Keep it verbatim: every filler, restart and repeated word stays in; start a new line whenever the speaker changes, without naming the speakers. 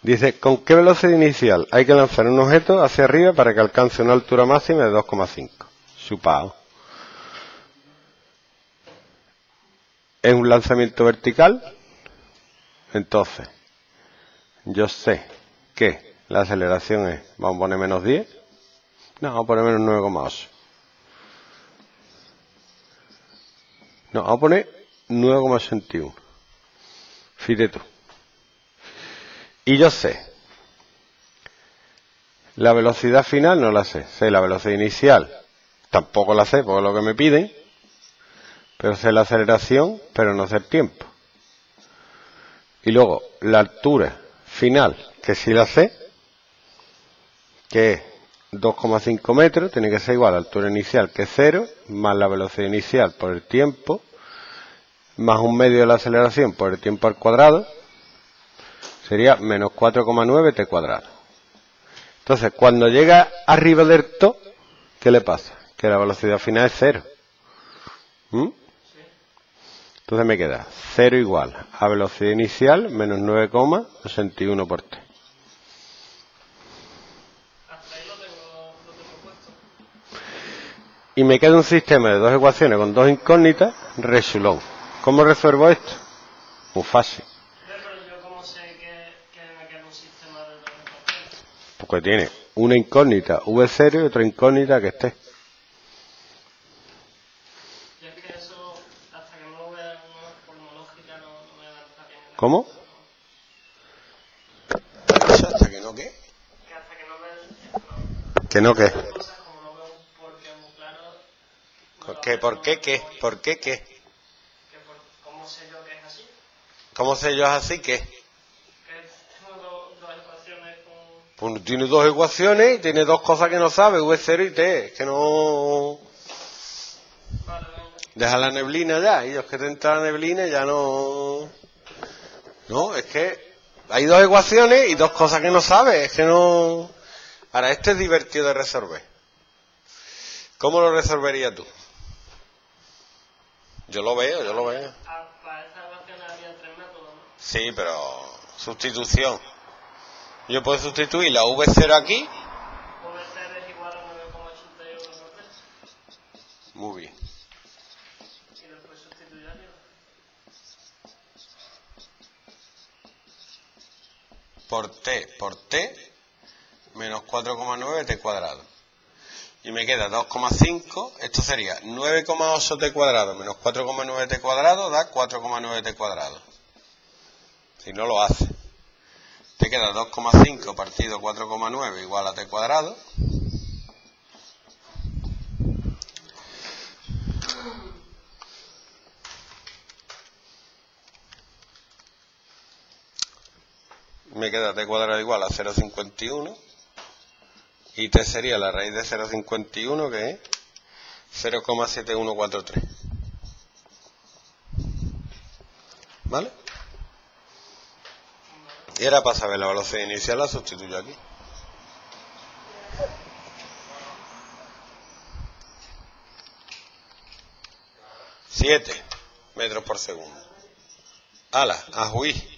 Dice, ¿con qué velocidad inicial hay que lanzar un objeto hacia arriba para que alcance una altura máxima de dos coma cinco? Supao. Es un lanzamiento vertical. Entonces, yo sé que la aceleración es, vamos a poner menos diez. No, vamos a poner menos nueve coma ocho. No, vamos a poner nueve coma ochenta y uno. Fíjate tú. Y yo sé, la velocidad final no la sé. Sé la velocidad inicial, tampoco la sé, porque es lo que me piden. Pero sé la aceleración, pero no sé el tiempo. Y luego, la altura final, que sí la sé, que es dos coma cinco metros, tiene que ser igual a la altura inicial, que es cero, más la velocidad inicial por el tiempo, más un medio de la aceleración por el tiempo al cuadrado, sería menos cuatro coma nueve t cuadrado. Entonces, cuando llega arriba del todo, ¿qué le pasa? Que la velocidad final es cero. ¿Mm? Entonces me queda cero igual a velocidad inicial menos nueve coma ochenta y uno por t.
Hasta ahí lo tengo, lo tengo puesto.
Y me queda un sistema de dos ecuaciones con dos incógnitas, resulón. ¿Cómo resuelvo esto? Muy fácil.
Pero yo cómo sé que, que me queda un sistema de dos ecuaciones.
Porque tiene una incógnita v cero y otra incógnita que esté.
Y es que eso, hasta que no lo vea en una forma lógica, no, no me da hasta que me
¿Cómo? ¿Hasta que no qué?
Que hasta que no vea...
¿Que no qué?
Las cosas, como no veo un porqué muy claro... No
¿Qué? ¿Por qué qué? ¿Por qué qué?
Que por, ¿Cómo sé yo que es así?
¿Cómo sé yo así que?
Que tengo do, dos ecuaciones con...
Pues tiene dos ecuaciones y tiene dos cosas que no sabe, v cero y t. Es que no...
Vale, venga.
Deja la neblina ya, y los que te entra la neblina ya no... No, es que hay dos ecuaciones y dos cosas que no sabes, es que no... Ahora, este es divertido de resolver. ¿Cómo lo resolverías tú? Yo lo veo, yo lo veo.
Ah, para esta ecuación había tres métodos, ¿no?
Sí, pero sustitución. Yo puedo sustituir la v cero aquí.
v cero es igual a nueve coma ochenta y uno por t.
Muy bien.
Y después sustituir arriba.
Por t, por t, menos cuatro coma nueve t cuadrado. Y me queda dos coma cinco, esto sería nueve coma ocho t cuadrado menos cuatro coma nueve t cuadrado da cuatro coma nueve t cuadrado. Si no lo hace. Te queda dos coma cinco partido cuatro coma nueve igual a t cuadrado. Me queda t cuadrado igual a cero coma cincuenta y uno. Y t sería la raíz de cero coma cincuenta y uno, que es cero coma siete uno cuatro tres. ¿Vale? Y ahora para saber la velocidad inicial la sustituyo aquí. siete metros por segundo. ¡Hala! ¡Ajuí!